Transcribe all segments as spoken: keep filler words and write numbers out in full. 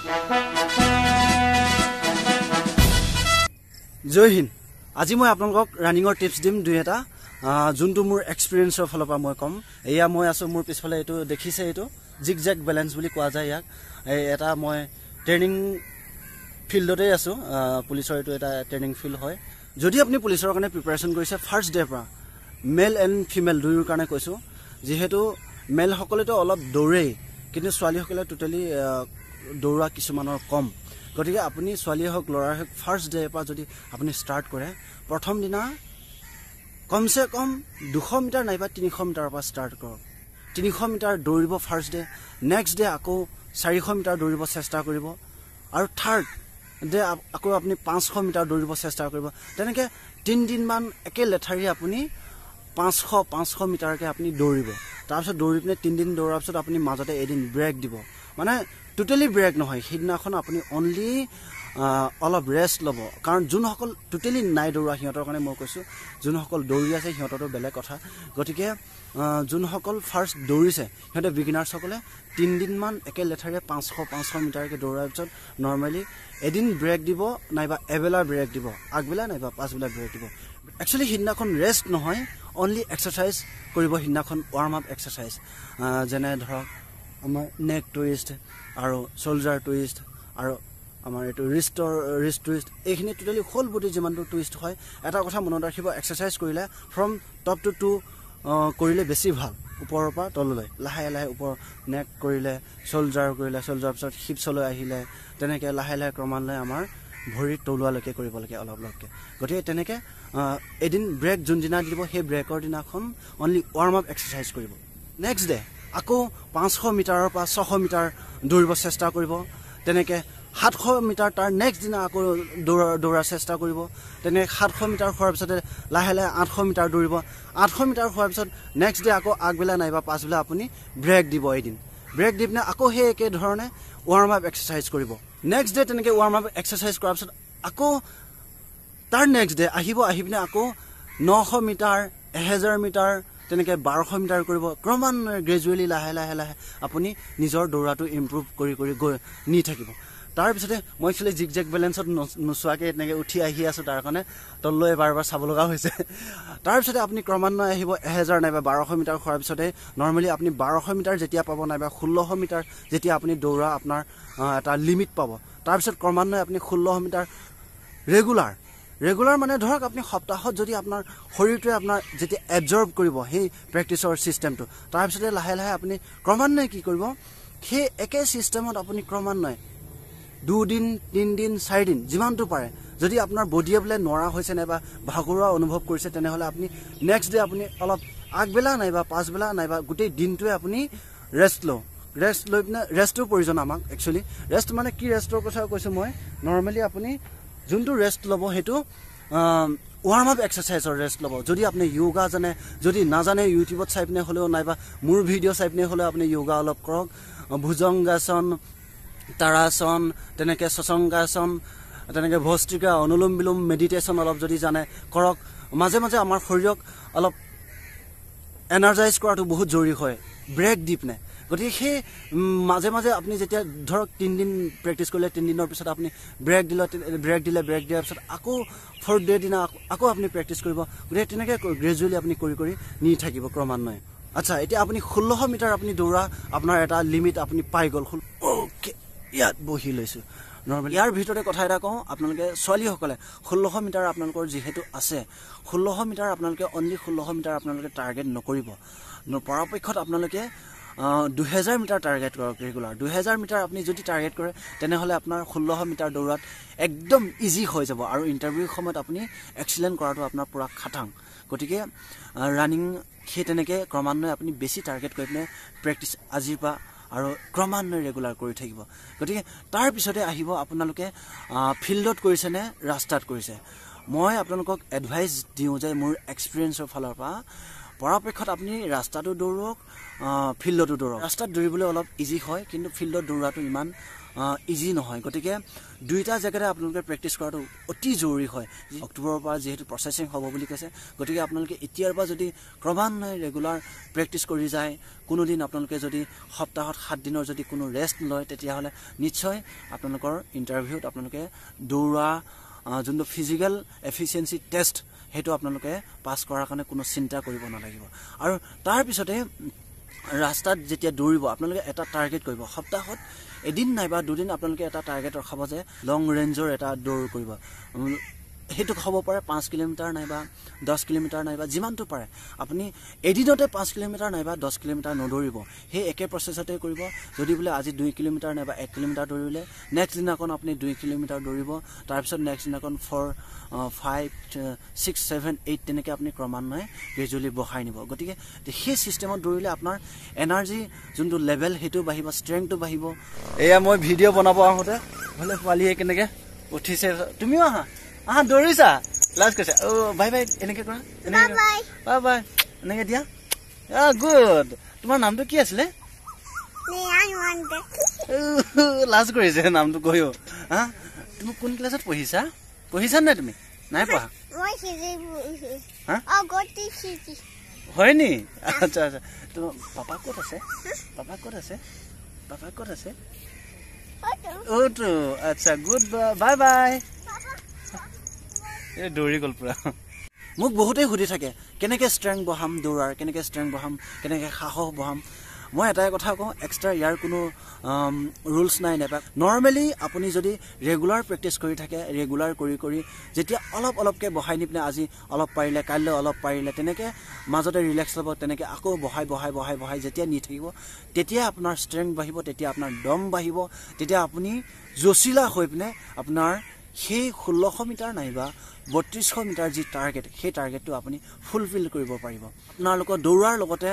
জয় হিন্দ। আজি মই আপোনালোকক ৰানিঙৰ টিপছ দিম দুই এটা, যোনটো মোৰ এক্সপিৰিয়েঞ্চৰ ফালৰ পৰা মই কম। এয়া মই আছো মোৰ পিছফালে, এইটো দেখিছে, এইটো জিগ জেগ বেলেঞ্চ বুলি কোৱা যায় ইয়াক। এই এটা মই ট্ৰেইনিং ফিল্ডতে আছো, পুলিচৰ এইটো এটা ট্ৰেইনিং ফিল্ড হয়। যদি আপুনি পুলিচৰ কাৰণে প্ৰিপাৰেশ্যন কৰিছে ফাৰ্ষ্ট ডেৰ পৰা, মেল এণ্ড ফিমেল দুয়োৰ কাৰণে কৈছোঁ। যিহেতু মেলসকলেতো অলপ দৌৰেই, কিন্তু ছোৱালীসকলে টোটেলি দৌৰা কিছুমানৰ কম। গতিকে আপুনি ছোৱালীয়ে হওক ল'ৰাই হওক ফাৰ্ষ্ট ডেৰ পৰা যদি আপুনি ষ্টাৰ্ট কৰে, প্ৰথম দিনা কমচে কম দুশ মিটাৰ নাইবা তিনিশ মিটাৰৰ পৰা ষ্টাৰ্ট কৰক। তিনিশ মিটাৰ দৌৰিব ফাৰ্ষ্ট ডে, নেক্সট ডে আকৌ চাৰিশ মিটাৰ দৌৰিব চেষ্টা কৰিব, আৰু থাৰ্ড ডে আকৌ আপুনি পাঁচশ মিটাৰ দৌৰিব চেষ্টা কৰিব। তেনেকৈ তিনিদিনমান একে লেঠাৰি আপুনি পাঁচশ পাঁচশ মিটাৰকৈ আপুনি দৌৰিব। তাৰপিছত দৌৰি পিনে তিনিদিন দৌৰাৰ পিছত আপুনি মাজতে এদিন ব্ৰেক দিব, মানে টোটেলি ব্ৰেক নহয়, সেইদিনাখন আপুনি অনলি অলপ ৰেষ্ট ল'ব। কাৰণ যোনসকল টোটেলি নাই দৌৰা সিহঁতৰ কাৰণে মই কৈছোঁ, যোনসকল দৌৰি আছে সিহঁতৰতো বেলেগ কথা। গতিকে যোনসকল ফাৰ্ষ্ট দৌৰিছে সিহঁতে বিগিনাৰ্ছসকলে তিনিদিনমান একে লেঠাৰে পাঁচশ পাঁচশ মিটাৰকৈ দৌৰাৰ পিছত নৰ্মেলি এদিন ব্ৰেক দিব, নাইবা এবেলা ব্ৰেক দিব, আগবেলা নাইবা পাছবেলা ব্ৰেক দিব। একচুৱেলি সিদিনাখন ৰেষ্ট নহয়, অনলি এক্সাৰচাইজ কৰিব সিদিনাখন, ৱাৰ্ম আপ এক্সাৰচাইজ, যেনে ধৰক আমাৰ নেক টুইষ্ট আৰু শোল্ডাৰ টুইষ্ট আৰু আমাৰ এইটো ৰিষ্টৰ ৰিষ্ট টুইষ্ট, এইখিনি টোটেলি হোল বডি যিমানটো টুইষ্ট হয়। এটা কথা মনত ৰাখিব, এক্সাৰচাইজ কৰিলে ফ্ৰম টপ টু টু কৰিলে বেছি ভাল, ওপৰৰ পৰা তললৈ লাহে লাহে ওপৰ নেক কৰিলে, শোল্ডাৰ কৰিলে, শোল্ডাৰ পিছত হিপছলৈ আহিলে, তেনেকৈ লাহে লাহে ক্ৰমান্বয়ে আমাৰ ভৰিৰ তলুৱালৈকে কৰিব লাগে অলপ অলপকৈ। গতিকে তেনেকৈ এদিন ব্ৰেক যোনদিনা দিব, সেই ব্ৰেকৰ দিনাখন অনলি ৱাৰ্ম আপ এক্সাৰচাইজ কৰিব। নেক্সট ডে আকৌ পাঁচশ মিটাৰৰ পৰা ছশ মিটাৰ দৌৰিব চেষ্টা কৰিব। তেনেকৈ সাতশ মিটাৰ তাৰ নেক্সট দিনা আকৌ দৌৰা দৌৰাৰ চেষ্টা কৰিব। তেনেকৈ সাতশ মিটাৰ হোৱাৰ পিছতে লাহে লাহে আঠশ মিটাৰ দৌৰিব। আঠশ মিটাৰ হোৱাৰ পিছত নেক্সট ডে আকৌ আগবেলা নাইবা পাছবেলা আপুনি ব্ৰেক দিব এদিন। ব্ৰেক দি পিনে আকৌ সেই একেধৰণে ৱাৰ্ম আপ এক্সাৰচাইজ কৰিব। নেক্সট ডে তেনেকৈ ৱাৰ্ম আপ এক্সাৰচাইজ কৰাৰ পিছত আকৌ তাৰ নেক্সট ডে আহিব, আহি পিনে আকৌ নশ মিটাৰ, এহেজাৰ মিটাৰ, তেনেকৈ বাৰশ মিটাৰ কৰিব। ক্ৰমান্বয়ে গ্ৰেজুৱেলি লাহে লাহে লাহে আপুনি নিজৰ দৌৰাটো ইম্প্ৰুভ কৰি কৰি গৈ নি থাকিব। তাৰপিছতে মই একচুৱেলি জিগ জেগ বেলেঞ্চত নোচোৱাকৈ এনেকৈ উঠি আহি আছোঁ, তাৰ কাৰণে তললৈ এবাৰ এবাৰ চাব লগা হৈছে। তাৰপিছতে আপুনি ক্ৰমান্বয়ে আহিব এহেজাৰ নাইবা বাৰশ মিটাৰ হোৱাৰ পিছতে নৰ্মেলি আপুনি বাৰশ মিটাৰ যেতিয়া পাব, নাইবা ষোল্লশ মিটাৰ যেতিয়া আপুনি দৌৰা আপোনাৰ এটা লিমিট পাব, তাৰপিছত ক্ৰমান্বয়ে আপুনি ষোল্লশ মিটাৰ ৰেগুলাৰ ৰেগুলাৰ মানে ধৰক আপুনি সপ্তাহত যদি আপোনাৰ শৰীৰটোৱে আপোনাৰ যেতিয়া এবজৰ্ব কৰিব সেই প্ৰেক্টিচৰ ছিষ্টেমটো, তাৰপিছতে লাহে লাহে আপুনি ক্ৰমান্বয়ে কি কৰিব, সেই একে ছিষ্টেমত আপুনি ক্ৰমান্বয়ে দুদিন তিনিদিন চাৰিদিন যিমানটো পাৰে, যদি আপোনাৰ বডিয়ে বোলে নোৱাৰা হৈছে নাইবা ভাগৰুৱা অনুভৱ কৰিছে, তেনেহ'লে আপুনি নেক্সট ডে আপুনি অলপ আগবেলা নাইবা পাছবেলা নাইবা গোটেই দিনটোৱে আপুনি ৰেষ্ট লওঁ। ৰেষ্ট লৈ পিনে ৰেষ্টৰ প্ৰয়োজন আমাক একচুৱেলি। ৰেষ্ট মানে কি, ৰেষ্টৰ কথা কৈছোঁ মই, নৰ্মেলি আপুনি যোনটো ৰেষ্ট ল'ব সেইটো ৱাৰ্ম আপ এক্সাৰচাইজৰ ৰেষ্ট ল'ব। যদি আপুনি য়োগা জানে, যদি নাজানে ইউটিউবত চাই পিনে হ'লেও নাইবা মোৰ ভিডিঅ' চাই পিনে হ'লেও আপুনি য়োগা অলপ কৰক। ভুজংগাসন, তাৰাসন, তেনেকৈ শশংকাসন, তেনেকৈ ভস্ত্ৰিকা, অনুলোম বিলোম, মেডিটেশ্যন অলপ যদি জানে কৰক। মাজে মাজে আমাৰ শৰীৰক অলপ এনাৰ্জাইজ কৰাটো বহুত জৰুৰী হয় ব্ৰেক দি পিনে। গতিকে সেই মাজে মাজে আপুনি যেতিয়া ধৰক তিনিদিন প্ৰেক্টিছ কৰিলে, তিনিদিনৰ পিছত আপুনি ব্ৰেক দিলে ব্ৰেক দিলে ব্ৰেক দিয়াৰ পিছত আকৌ ফ'ৰ্থ ডে দিনা আকৌ আপুনি প্ৰেক্টিছ কৰিব। গতিকে তেনেকৈ গ্ৰেজুৱেলি আপুনি কৰি কৰি নি থাকিব ক্ৰমান্বয়ে। আচ্ছা, এতিয়া আপুনি ষোল্লশ মিটাৰ আপুনি দৌৰা আপোনাৰ এটা লিমিট আপুনি পাই গ'ল। অ'কে, ইয়াত বহি লৈছোঁ নৰ্মেলি। ইয়াৰ ভিতৰতে কথা এটা কওঁ, আপোনালোকে ছোৱালীসকলে ষোল্লশ মিটাৰ আপোনালোকৰ যিহেতু আছে, ষোল্লশ মিটাৰ আপোনালোকে অনলি ষোল্লশ মিটাৰ আপোনালোকে টাৰ্গেট নকৰিব। পৰাপক্ষত আপোনালোকে দুহেজাৰ মিটাৰ টাৰ্গেট কৰক ৰেগুলাৰ। দুহেজাৰ মিটাৰ আপুনি যদি টাৰ্গেট কৰে, তেনেহ'লে আপোনাৰ ষোল্লশ মিটাৰ দৌৰাত একদম ইজি হৈ যাব, আৰু ইণ্টাৰভিউৰ সময়ত আপুনি এক্সিলেণ্ট কৰাটো আপোনাৰ পূৰা খাটাং। গতিকে ৰানিং সেই তেনেকৈ ক্ৰমান্বয়ে আপুনি বেছি টাৰ্গেট কৰি পিনে প্ৰেক্টিছ আজিৰ পৰা আৰু ক্ৰমান্বয়ে ৰেগুলাৰ কৰি থাকিব। গতিকে তাৰপিছতে আহিব আপোনালোকে ফিল্ডত কৰিছেনে ৰাস্তাত কৰিছে। মই আপোনালোকক এডভাইচ দিওঁ যে মোৰ এক্সপিৰিয়েঞ্চৰ ফালৰ পৰা পৰাপক্ষত আপুনি ৰাস্তাটো দৌৰক ফিল্ডতো দৌৰক ৰাস্তাত দৌৰিবলৈ অলপ ইজি হয় কিন্তু ফিল্ডত দৌৰাটো ইমান ইজি নহয় গতিকে দুইটা জেগাতে আপোনালোকে প্ৰেক্টিছ কৰাটো অতি জৰুৰী হয় অক্টোবৰৰ পৰা যেহেতু প্ৰচেছিং হ'ব বুলি কৈছে গতিকে আপোনালোকে এতিয়াৰ পৰা যদি ক্ৰমান্বয়ে ৰেগুলাৰ প্ৰেক্টিছ কৰি যায় কোনোদিন আপোনালোকে যদি সপ্তাহত সাত দিনৰ যদি কোনো ৰেষ্ট লয় তেতিয়াহ'লে নিশ্চয় আপোনালোকৰ ইণ্টাৰভিউত আপোনালোকে দৌৰা যোনটো ফিজিকেল এফিচিয়েঞ্চি টেষ্ট সেইটো আপোনালোকে পাছ কৰাৰ কাৰণে কোনো চিন্তা কৰিব নালাগিব আৰু তাৰপিছতে ৰাস্তাত যেতিয়া দৌৰিব আপোনালোকে এটা টাৰ্গেট কৰিব সপ্তাহত এদিন নাইবা দুদিন আপোনালোকে এটা টাৰ্গেট ৰখাব যে লং ৰেঞ্জৰ এটা দৌৰ কৰিব সেইটো হ'ব পাৰে পাঁচ কিলোমিটাৰ নাইবা দহ কিলোমিটাৰ নাইবা যিমানটো পাৰে আপুনি এদিনতে পাঁচ কিলোমিটাৰ নাইবা দহ কিলোমিটাৰ নদৌৰিব সেই একে প্ৰচেছতে কৰিব যদি বোলে আজি দুই কিলোমিটাৰ নাইবা এক কিলোমিটাৰ দৌৰিলে নেক্সট দিনাখন আপুনি দুই কিলোমিটাৰ দৌৰিব তাৰপিছত নেক্সট দিনাখন four five six seven eight তেনেকৈ আপুনি ক্ৰমান্বয়ে গ্ৰেজুৱেলি বঢ়াই নিব গতিকে সেই ছিষ্টেমত দৌৰিলে আপোনাৰ এনাৰ্জি যোনটো লেভেল সেইটো বাঢ়িব ষ্ট্ৰেংথটো বাঢ়িব এয়া মই ভিডিঅ' বনাব আহোঁতে বোলে পোৱালীয়ে কেনেকৈ উঠিছে তুমিও আহা আহা দৌৰিছা লাজ কৈছে অ' বাই বাই এনেকৈ কৰা এনেকৈ বাই বাই এনেকৈ দিয়া গুড তোমাৰ নামটো কি আছিলে লাজ কৰিছে নামটো কৈও হা তুমি কোন ক্লাছত পঢ়িছা পঢ়িছা নাই তুমি নাই পঢ়া হয় নি আচ্ছা আচ্ছা তোমাৰ পাপা ক'ত আছে পাপা ক'ত আছে পাপা ক'ত আছে অ'টো আচ্ছা গুড বাই বাই এই দৌৰি গ'ল পুৰা মোক বহুতেই সুধি থাকে কেনেকৈ ষ্ট্ৰেংথ বঢ়াম দৌৰাৰ কেনেকৈ ষ্ট্ৰেংথ বঢ়াম কেনেকৈ সাহস বঢ়াম মই এটাই কথা কওঁ এক্সট্ৰা ইয়াৰ কোনো ৰুলছ নাই নাপায় নৰ্মেলি আপুনি যদি ৰেগুলাৰ প্ৰেক্টিছ কৰি থাকে ৰেগুলাৰ কৰি কৰি যেতিয়া অলপ অলপকৈ বঢ়াই নি পিনে আজি অলপ পাৰিলে কাইলৈ অলপ পাৰিলে তেনেকৈ মাজতে ৰিলেক্স ল'ব তেনেকৈ আকৌ বঢ়াই বঢ়াই বঢ়াই বঢ়াই যেতিয়া নি থাকিব তেতিয়া আপোনাৰ ষ্ট্ৰেংথ বাঢ়িব তেতিয়া আপোনাৰ দম বাঢ়িব তেতিয়া আপুনি জচিলা হৈ পিনে আপোনাৰ সেই ষোল্লশ মিটাৰ নাইবা বত্ৰিছশ মিটাৰ যি টাৰ্গেট সেই টাৰ্গেটটো আপুনি ফুলফিল কৰিব পাৰিব আপোনালোকৰ দৌৰাৰ লগতে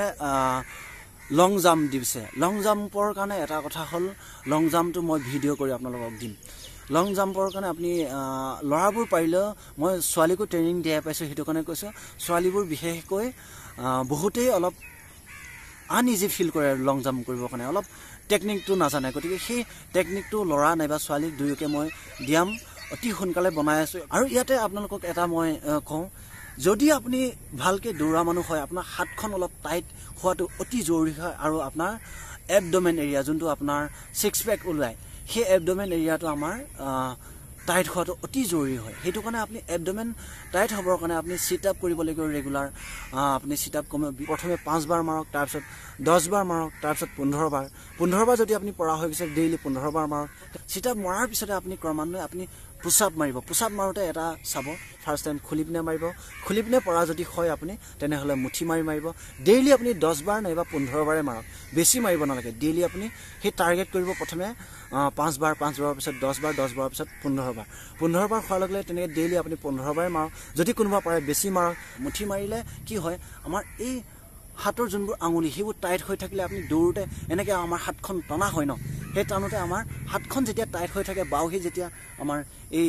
লং জাম্প দিছে লং জাম্পৰ কাৰণে এটা কথা হ'ল লং জাম্পটো মই ভিডিঅ' কৰি আপোনালোকক দিম লং জাম্পৰ কাৰণে আপুনি ল'ৰাবোৰ পাৰিলেও মই ছোৱালীকো ট্ৰেইনিং দিয়াই পাইছোঁ সেইটো কাৰণে কৈছোঁ ছোৱালীবোৰ বিশেষকৈ বহুতেই অলপ আনইজি ফিল কৰে লং জাম্প কৰিবৰ কাৰণে অলপ টেকনিকটো নাজানে গতিকে সেই টেকনিকটো ল'ৰা নাইবা ছোৱালীক দুয়োকে মই দিয়াম অতি সোনকালে বনাই আছোঁ আৰু ইয়াতে আপোনালোকক এটা মই কওঁ যদি আপুনি ভালকৈ দৌৰা মানুহ হয় আপোনাৰ হাতখন অলপ টাইট হোৱাটো অতি জৰুৰী হয় আৰু আপোনাৰ এবডমেন এৰিয়া যোনটো আপোনাৰ ছিক্স পেক ওলায় সেই এবডমেন এৰিয়াটো আমাৰ টাইট হোৱাটো অতি জৰুৰী হয় সেইটো কাৰণে আপুনি এবডমেন টাইট হ'বৰ কাৰণে আপুনি চিট আপ কৰিব লাগিব ৰেগুলাৰ আপুনি চিট আপ কমে প্ৰথমে পাঁচবাৰ মাৰক তাৰপিছত দহবাৰ মাৰক তাৰপিছত পোন্ধৰবাৰ পোন্ধৰবাৰ যদি আপুনি পৰা হৈ গৈছে ডেইলি পোন্ধৰবাৰ মাৰক চিট আপ মৰাৰ পিছতে আপুনি ক্ৰমান্বয়ে আপুনি পুছ আপ মাৰিব পুছ আপ মাৰোঁতে এটা চাব ফাৰ্ষ্ট টাইম খুলি পিনে মাৰিব খুলি পিনে পৰা যদি হয় আপুনি তেনেহ'লে মুঠি মাৰি মাৰিব ডেইলি আপুনি দহবাৰ নাইবা পোন্ধৰবাৰে মাৰক বেছি মাৰিব নালাগে ডেইলি আপুনি সেই টাৰ্গেট কৰিব প্ৰথমে পাঁচবাৰ পাঁচবাৰৰ পিছত দহবাৰ দহবাৰৰ পিছত পোন্ধৰবাৰ পোন্ধৰবাৰ খোৱাৰ লগে লগে তেনেকৈ ডেইলি আপুনি পোন্ধৰবাৰে মাৰক যদি কোনোবা পাৰে বেছি মাৰক মুঠি মাৰিলে কি হয় আমাৰ এই হাতৰ যোনবোৰ আঙুলি সেইবোৰ টাইট হৈ থাকিলে আপুনি দৌৰোতে এনেকৈ আমাৰ হাতখন টনা হয় ন সেই টানোতে আমাৰ হাতখন যেতিয়া টাইট হৈ থাকে বাউহী যেতিয়া আমাৰ এই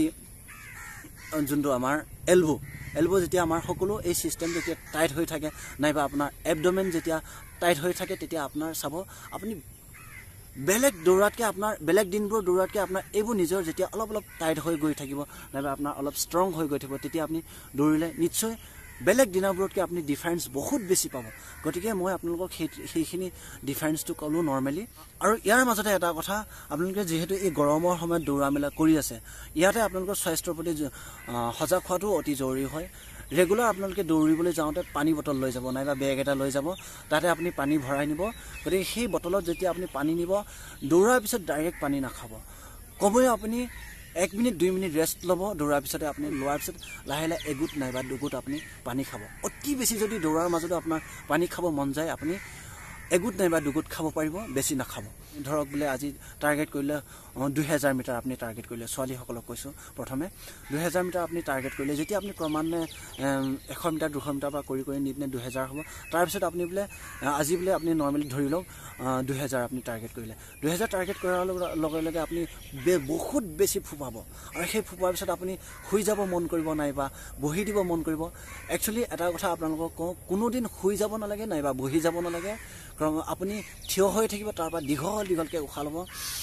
যোনটো আমাৰ এলবো এলবো যেতিয়া আমাৰ সকলো এই ছিষ্টেম যেতিয়া টাইট হৈ থাকে নাইবা আপোনাৰ এবডমেন যেতিয়া টাইট হৈ থাকে তেতিয়া আপোনাৰ চাব আপুনি বেলেগ দৌৰাতকৈ আপোনাৰ বেলেগ দিনবোৰ দৌৰাতকৈ আপোনাৰ এইবোৰ নিজৰ যেতিয়া অলপ অলপ টাইট হৈ গৈ থাকিব নাইবা আপোনাৰ অলপ ষ্ট্ৰং হৈ গৈ থাকিব তেতিয়া আপুনি দৌৰিলে নিশ্চয় বেলেগ দিনাবোৰতকৈ আপুনি ডিফাৰেঞ্চ বহুত বেছি পাব গতিকে মই আপোনালোকক সেই সেইখিনি ডিফাৰেঞ্চটো ক'লোঁ নৰ্মেলি আৰু ইয়াৰ মাজতে এটা কথা আপোনালোকে যিহেতু এই গৰমৰ সময়ত দৌৰা মেলা কৰি আছে ইয়াতে আপোনালোকৰ স্বাস্থ্যৰ প্ৰতি সজাগ হোৱাটো অতি জৰুৰী হয় ৰেগুলাৰ আপোনালোকে দৌৰিবলৈ যাওঁতে পানী বটল লৈ যাব নাইবা বেগ এটা লৈ যাব তাতে আপুনি পানী ভৰাই নিব গতিকে সেই বটলত যেতিয়া আপুনি পানী নিব দৌৰাৰ পিছত ডাইৰেক্ট পানী নাখাব কমেও আপুনি এক মিনিট দুই মিনিট ৰেষ্ট ল'ব দৌৰাৰ পিছতে আপুনি লোৱাৰ পিছত লাহে লাহে এগুট নাইবা দুগুট আপুনি পানী খাব অতি বেছি যদি দৌৰাৰ মাজতো আপোনাৰ পানী খাব মন যায় আপুনি এগুট নাইবা দুগুট খাব পাৰিব বেছি নাখাব ধৰক বোলে আজি টাৰ্গেট কৰিলে দুই হাজাৰ মিটাৰ আপুনি টাৰ্গেট কৰিলে ছোৱালীসকলক কৈছোঁ প্ৰথমে দুই হাজাৰ মিটাৰ আপুনি টাৰ্গেট কৰিলে যেতিয়া আপুনি ক্ৰমান্বয়ে এশ মিটাৰ দুশ মিটাৰ বা কৰি কৰি নি পিনে দুহেজাৰ হ'ব তাৰপিছত আপুনি বোলে আজি বোলে আপুনি নৰ্মেলি ধৰি লওক দুহেজাৰ আপুনি টাৰ্গেট কৰিলে দুহেজাৰ টাৰ্গেট কৰাৰ লগে লগে আপুনি বহুত বেছি ফুপাব আৰু সেই ফুপাৰ পিছত আপুনি শুই যাব মন কৰিব নাইবা বহি দিব মন কৰিব একচুৱেলি এটা কথা আপোনালোকক কওঁ কোনোদিন শুই যাব নালাগে নাইবা বহি যাব নালাগে আপুনি থিয় হৈ থাকিব তাৰপৰা দীঘল দীঘলকৈ উশাহ ল'ব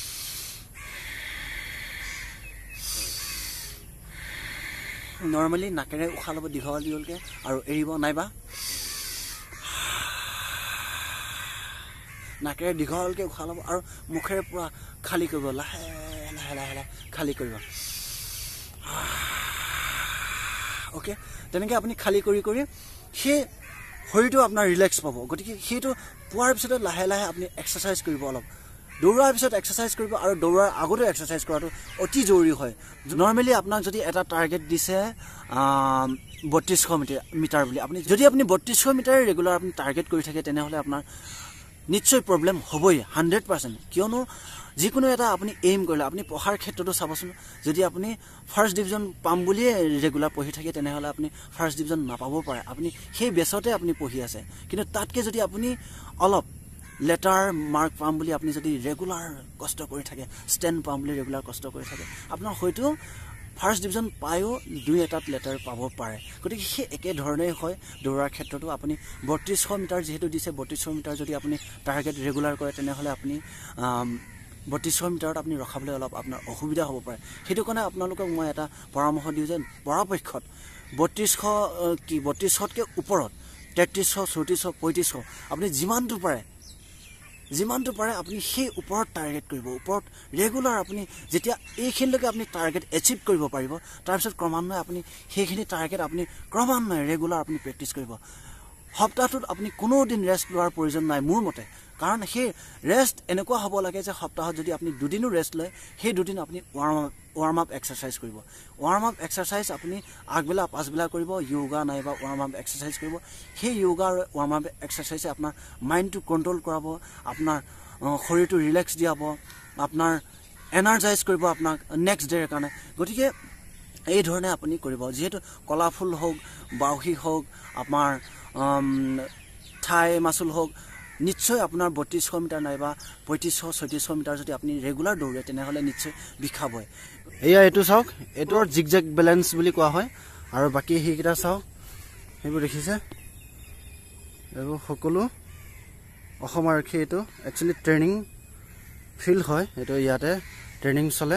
নৰ্মেলি নাকেৰে উশাহ ল'ব দীঘল দীঘলকৈ আৰু এৰিব নাইবা নাকেৰে দীঘলকৈ উশাহ ল'ব আৰু মুখেৰে পূৰা খালী কৰিব লাহে লাহে লাহে লাহে খালী কৰিব অ'কে তেনেকৈ আপুনি খালী কৰি কৰি সেই শৰীৰটো আপোনাৰ ৰিলেক্স পাব গতিকে সেইটো পোৱাৰ পিছতে লাহে লাহে আপুনি এক্সাৰচাইজ কৰিব অলপ দৌৰাৰ পিছত এক্সাৰচাইজ কৰিব আৰু দৌৰাৰ আগতে এক্সাৰচাইজ কৰাটো অতি জৰুৰী হয় নৰ্মেলি আপোনাক যদি এটা টাৰ্গেট দিছে বত্ৰিছশ মিটাৰ মিটাৰ বুলি আপুনি যদি আপুনি বত্ৰিছশ মিটাৰ ৰেগুলাৰ আপুনি টাৰ্গেট কৰি থাকে তেনেহ'লে আপোনাৰ নিশ্চয় প্ৰব্লেম হ'বই হাণ্ড্ৰেড পাৰ্চেণ্ট কিয়নো যিকোনো এটা আপুনি এইম কৰিলে আপুনি পঢ়াৰ ক্ষেত্ৰতো চাবচোন যদি আপুনি ফাৰ্ষ্ট ডিভিজন পাম বুলিয়ে ৰেগুলাৰ পঢ়ি থাকে তেনেহ'লে আপুনি ফাৰ্ষ্ট ডিভিজন নাপাবও পাৰে আপুনি সেই বেছতে আপুনি পঢ়ি আছে কিন্তু তাতকৈ যদি আপুনি অলপ লেটাৰ মাৰ্ক পাম বুলি আপুনি যদি ৰেগুলাৰ কষ্ট কৰি থাকে ষ্টেণ্ড পাম বুলি ৰেগুলাৰ কষ্ট কৰি থাকে আপোনাৰ হয়তো ফাৰ্ষ্ট ডিভিজন পায়ো দুই এটাত লেটাৰ পাব পাৰে গতিকে সেই একেধৰণেই হয় দৌৰাৰ ক্ষেত্ৰতো আপুনি বত্ৰিছশ মিটাৰ যিহেতু দিছে বত্ৰিছশ মিটাৰ যদি আপুনি টাৰ্গেট ৰেগুলাৰ কৰে তেনেহ'লে আপুনি বত্ৰিছশ মিটাৰত আপুনি ৰখাবলৈ অলপ আপোনাৰ অসুবিধা হ'ব পাৰে সেইটো কাৰণে আপোনালোকক মই এটা পৰামৰ্শ দিওঁ যে পৰাপক্ষত বত্ৰিছশ কি বত্ৰিছশতকৈ ওপৰত তেত্ৰিছশ চৌত্ৰিছশ পঁয়ত্ৰিছশ আপুনি যিমানটো পাৰে যিমানটো পাৰে আপুনি সেই ওপৰত টাৰ্গেট কৰিব ওপৰত ৰেগুলাৰ আপুনি যেতিয়া এইখিনিলৈকে আপুনি টাৰ্গেট এচিভ কৰিব পাৰিব তাৰপিছত ক্ৰমান্বয়ে আপুনি সেইখিনি টাৰ্গেট আপুনি ক্ৰমান্বয়ে ৰেগুলাৰ আপুনি প্ৰেক্টিছ কৰিব সপ্তাহটোত আপুনি কোনো দিন ৰেষ্ট লোৱাৰ প্ৰয়োজন নাই মোৰ মতে কাৰণ সেই ৰেষ্ট এনেকুৱা হ'ব লাগে যে সপ্তাহত যদি আপুনি দুদিনো ৰেষ্ট লয় সেই দুদিন আপুনি warm up warm up exercise কৰিব ৱাৰ্ম আপ এক্সাৰচাইজ আপুনি আগবেলা পাছবেলা কৰিব য়োগা নাইবা ৱাৰ্ম আপ এক্সাৰচাইজ কৰিব সেই য়োগা আৰু ৱাৰ্ম আপ এক্সাৰচাইজে আপোনাৰ মাইণ্ডটো কণ্ট্ৰল কৰাব আপোনাৰ শৰীৰটো ৰিলেক্স দিয়াব আপোনাৰ এনাৰ্জাইজ কৰিব আপোনাক নেক্সট ডেৰ কাৰণে গতিকে এই ধৰণে আপুনি কৰিব যিহেতু কলাফুল হওক বাউসী হওক আপোনাৰ ঠাই মাচুল হওক নিশ্চয় আপোনাৰ বত্ৰিছশ মিটাৰ নাইবা পঁয়ত্ৰিছশ ছয়ত্ৰিছশ মিটাৰ যদি আপুনি ৰেগুলাৰ দৌৰে তেনেহ'লে নিশ্চয় বিষাবই এয়া এইটো চাওক এইটো জিগ জেগ বেলেঞ্চ বুলি কোৱা হয় আৰু বাকী সেইকেইটা চাওক সেইবোৰ দেখিছে এইবোৰ সকলো অসম আৰক্ষী এইটো একচুৱেলি ট্ৰেইনিং ফিল্ড হয় এইটো ইয়াতে ট্ৰেইনিং চলে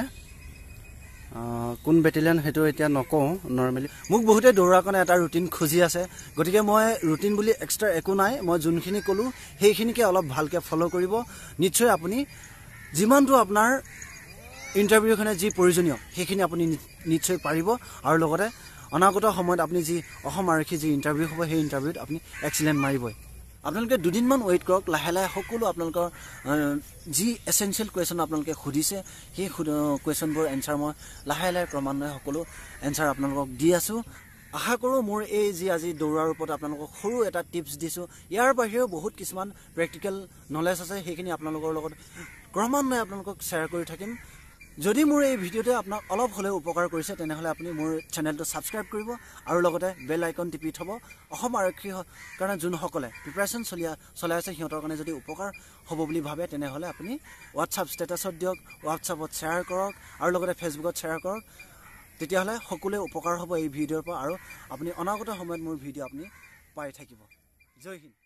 কোন বেটেলিয়ান সেইটো এতিয়া নকওঁ নৰ্মেলি মোক বহুতে দৌৰাৰ কাৰণে এটা ৰুটিন খুজি আছে গতিকে মই ৰুটিন বুলি এক্সট্ৰা একো নাই মই যোনখিনি ক'লোঁ সেইখিনিকে অলপ ভালকৈ ফ'ল' কৰিব নিশ্চয় আপুনি যিমানটো আপোনাৰ ইণ্টাৰভিউখনে যি প্ৰয়োজনীয় সেইখিনি আপুনি নিশ্চয় পাৰিব আৰু লগতে অনাগত সময়ত আপুনি যি অসম আৰক্ষী যি ইণ্টাৰভিউ হ'ব সেই ইণ্টাৰভিউত আপুনি এক্সিলেণ্ট মাৰিবই আপোনালোকে দুদিনমান ৱেইট কৰক লাহে লাহে সকলো আপোনালোকৰ যি এছেঞ্চিয়েল কুৱেশ্যন আপোনালোকে সুধিছে সেই কুৱেশ্যনবোৰ এনচাৰ মই লাহে লাহে ক্ৰমান্বয়ে সকলো এনচাৰ আপোনালোকক দি আছোঁ আশা কৰোঁ মোৰ এই যি আজি দৌৰাৰ ওপৰত আপোনালোকক সৰু এটা টিপছ দিছোঁ ইয়াৰ বাহিৰেও বহুত কিছুমান প্ৰেক্টিকেল নলেজ আছে সেইখিনি আপোনালোকৰ লগত ক্ৰমান্বয়ে আপোনালোকক শ্বেয়াৰ কৰি থাকিম যদি মোৰ এই ভিডিঅ'টোৱে আপোনাক অলপ হ'লেও উপকাৰ কৰিছে তেনেহ'লে আপুনি মোৰ চেনেলটো ছাবস্ক্ৰাইব কৰিব আৰু লগতে বেল আইকন টিপি থ'ব অসম আৰক্ষীৰ কাৰণে যোনসকলে প্ৰিপাৰেশ্যন চলি চলাই আছে সিহঁতৰ কাৰণে যদি উপকাৰ হ'ব বুলি ভাবে তেনেহ'লে আপুনি হোৱাটছআপ ষ্টেটাছত দিয়ক হোৱাটছআপত শ্বেয়াৰ কৰক আৰু লগতে ফেচবুকত শ্বেয়াৰ কৰক তেতিয়াহ'লে সকলোৱে উপকাৰ হ'ব এই ভিডিঅ'ৰ পৰা আৰু আপুনি অনাগত সময়ত মোৰ ভিডিঅ' আপুনি পাই থাকিব জয় হিন্দ।